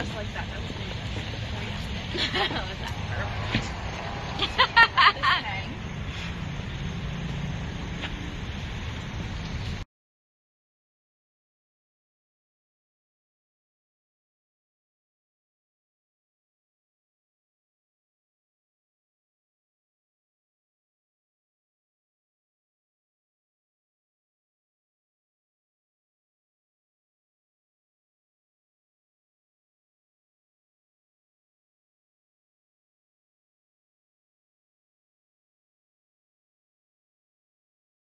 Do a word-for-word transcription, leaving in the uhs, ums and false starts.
just like that. That was really nice. Was that perfect?